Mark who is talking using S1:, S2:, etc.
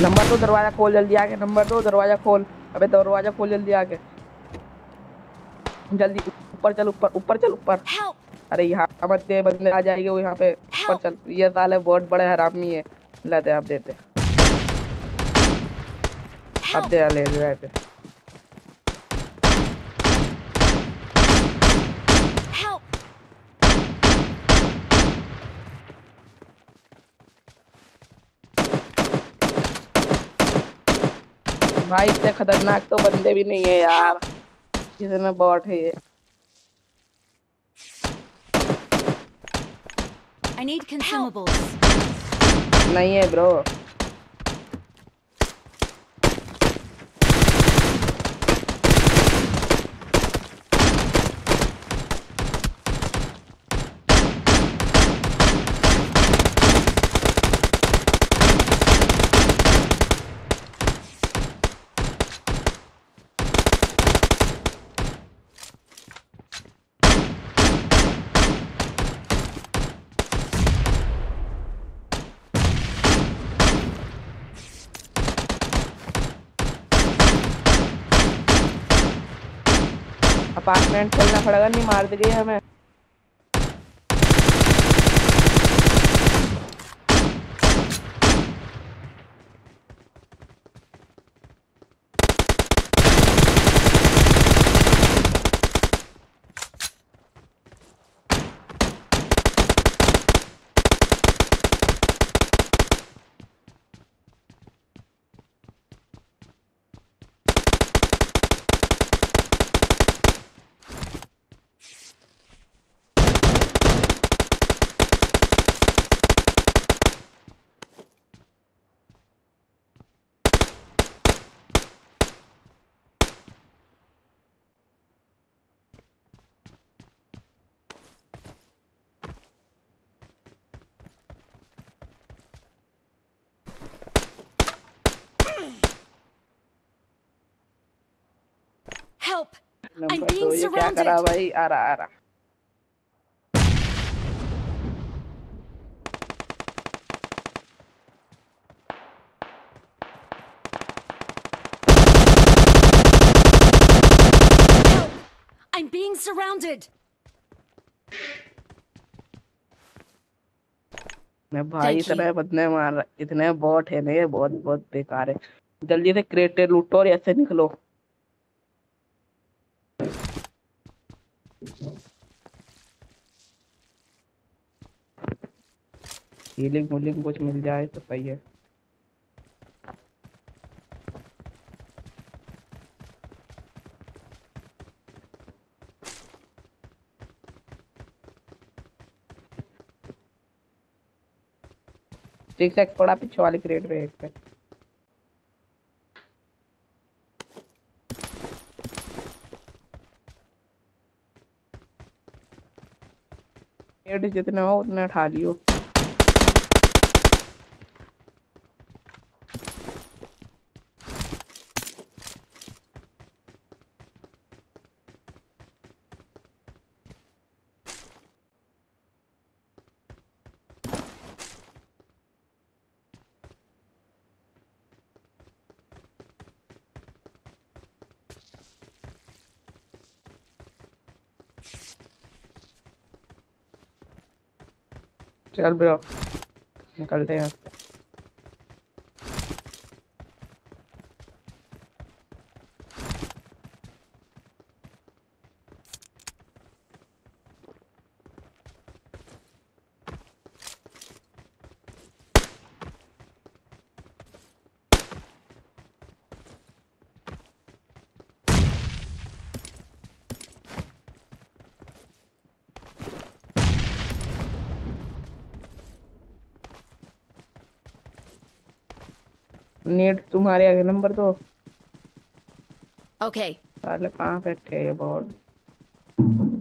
S1: Number 2 दरवाजा खोल जल्दी आके, नंबर 2 दरवाजा खोल। अबे दरवाजा खोल जल्दी आके, जल्दी ऊपर चल, ऊपर ऊपर चल ऊपर।
S2: Help!
S1: अरे यहाँ मत दे, बंदे आ जाएंगे वो यहाँ पे। ऊपर
S2: Help!
S1: चल, ये साले बहुत बड़े हरामी है। ले दे, अब देते, अब
S2: Help!
S1: दे, ले ले दे।
S2: Help!
S1: भाई इतने खतरनाक तो बंदे भी नहीं है यार,
S2: Help!
S1: जितने बॉट है ये।
S2: I need consumables.
S1: नहीं है ब्रो। अपार्टमेंट चलना पड़ेगा, नहीं मार देगी हमें।
S2: Help! I'm
S1: नंबर 2
S2: being
S1: ये क्या करा
S2: surrounded.
S1: भाई, आ रहा आ रहा।
S2: Help! I'm being surrounded.
S1: मैं भाई
S2: Thank you.
S1: इतने बंदे मार रहा, इतने बॉट है ना, ये बहुत बहुत बेकार है। जल्दी से क्रेटे लूटो और ऐसे निकलो। हीलिंग वूलिंग कुछ मिल जाए तो सही है। सिक्स एक्स पड़ा पीछे वाली क्रेट पे एक पे। क्रेट जितने हो उतने उठा लियो। चल ब्रो, निकलते हैं। नेट तुम्हारे आगे, नंबर 2।
S2: Okay.
S1: साले कहाँ बैठे ये बॉट।